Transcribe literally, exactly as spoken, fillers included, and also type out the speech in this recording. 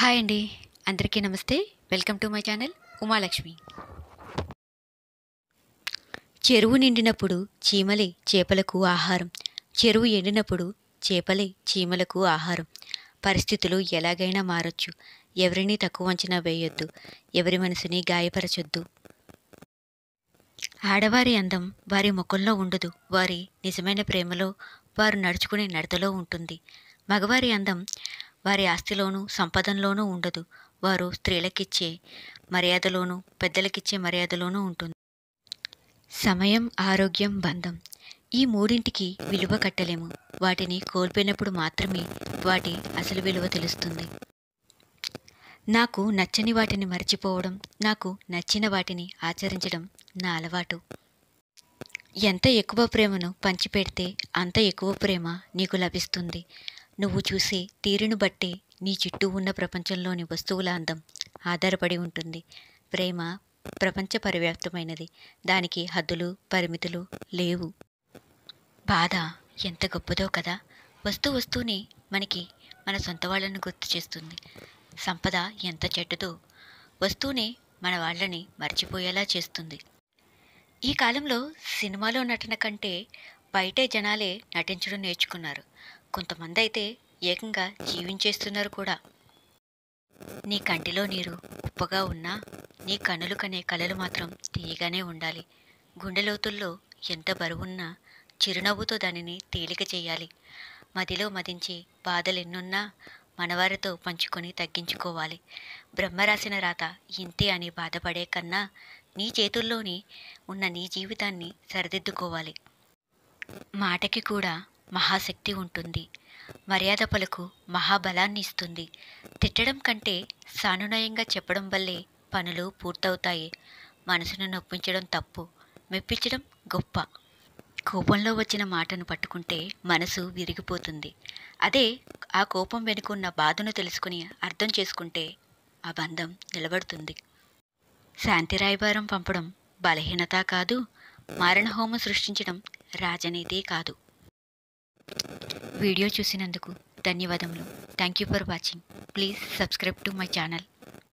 Hi అండి. అందరికీ నమస్తే. Welcome to my channel Umalakshmi. చెరువు నిండినప్పుడు చీమలే చేపలకు ఆహారం. చెరువు ఎండినప్పుడు చేపలే చీమలకు ఆహారం. పరిస్థితులు ఎలాగైనా మారొచ్చు. ఎవరినీ తక్కువ అంచనా వేయొద్దు. ఎవరి మనసుని గాయపరచొద్దు. ఆడవారి అందం వారి ముఖంలో ఉండదు. వారి నిజమైన ప్రేమలో, వారు నడుచుకునే నడతలో ఉంటుంది. మగవారి అందం వారి ఆస్తిలోనూ సంపదలోనూ ఉండదు. వారు స్త్రీలకిచ్చే మర్యాదలోనూ పెద్దలకిచ్చే మర్యాదలోనూ ఉంటుంది. సమయం, ఆరోగ్యం, బంధం ఈ మూడింటికి విలువ కట్టలేము. వాటిని కోల్పోయినప్పుడు మాత్రమే వాటి అసలు విలువ తెలుస్తుంది. నాకు నచ్చని వాటిని మర్చిపోవడం, నాకు నచ్చిన వాటిని ఆచరించడం నా అలవాటు. ఎంత ఎక్కువ ప్రేమను పంచిపెడితే అంత ఎక్కువ ప్రేమ నీకు లభిస్తుంది. నువ్వు చూసే తీరును బట్టే నీ చుట్టూ ఉన్న ప్రపంచంలోని వస్తువుల అందం ఆధారపడి ఉంటుంది. ప్రేమ ప్రపంచ పరివ్యాప్తమైనది. దానికి హద్దులు, పరిమితులు లేవు. బాధ ఎంత గొప్పదో కదా. వస్తూ వస్తూనే మనకి మన సొంత వాళ్ళను గుర్తు చేస్తుంది. సంపద ఎంత చెడ్డదో వస్తూనే మన వాళ్ళని మర్చిపోయేలా చేస్తుంది. ఈ కాలంలో సినిమాలో నటన కంటే బయటే జనాలే నటించడం నేర్చుకున్నారు. కొంతమంది అయితే ఏకంగా జీవించేస్తున్నారు కూడా. నీ కంటిలో నీరు ఉప్పగా ఉన్నా నీ కనులు కనే కలలు మాత్రం తీయగానే ఉండాలి. గుండెలోతుల్లో ఎంత బరువున్నా చిరునవ్వుతో దానిని తేలిక చేయాలి. మదిలో మదించే బాధలెన్నున్నా మనవారితో పంచుకొని తగ్గించుకోవాలి. బ్రహ్మ రాసిన రాత ఇంతే అని బాధపడే కన్నా నీ చేతుల్లోని ఉన్న నీ జీవితాన్ని సరిదిద్దుకోవాలి. మాటకి కూడా మహాశక్తి ఉంటుంది. మర్యాద పలుకు మహాబలాన్ని ఇస్తుంది. తిట్టడం కంటే సానునయంగా చెప్పడం వల్లే పనులు పూర్తవుతాయి. మనసును నొప్పించడం తప్పు, మెప్పించడం గొప్ప. కోపంలో వచ్చిన మాటను పట్టుకుంటే మనసు విరిగిపోతుంది. అదే ఆ కోపం వెనుకున్న బాధను తెలుసుకుని అర్థం చేసుకుంటే ఆ బంధం నిలబడుతుంది. శాంతి రాయబారం పంపడం బలహీనత కాదు. మారణహోమం సృష్టించడం రాజనీతి కాదు. వీడియో చూసినందుకు ధన్యవాదములు. Thank you for watching. Please subscribe to my channel.